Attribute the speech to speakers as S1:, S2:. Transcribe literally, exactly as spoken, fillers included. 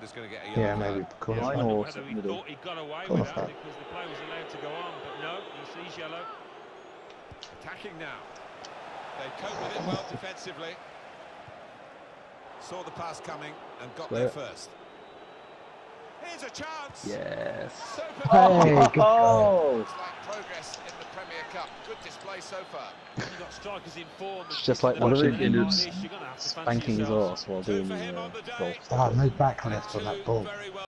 S1: was going to get a yellow
S2: Yeah,
S1: card.
S2: maybe corner
S3: Line
S2: flag.
S3: or
S4: Whether he
S3: middle.
S4: thought he got away
S2: Corner
S4: with that
S2: flag.
S4: because the play was allowed to go on, but no, he sees yellow.
S1: Attacking now. They cope with it well defensively. Saw the pass coming and got
S3: Clear.
S1: there first. Here's a chance.
S3: Yes.
S1: Super.
S2: Hey, good
S3: Oh!
S1: Looks like progress in the Premier Cup. Good display so far.
S4: You've got strikers in form.
S3: It's just like
S4: Well,
S3: watching
S4: like
S3: him
S4: this, you're gonna have to fancy
S3: spanking his
S4: yourself.
S3: arse while
S1: Two
S3: doing
S1: for
S3: the
S1: him
S3: uh,
S1: on the day.
S3: golf.
S2: Ah, no backleft on
S1: Two
S2: that ball.
S1: very well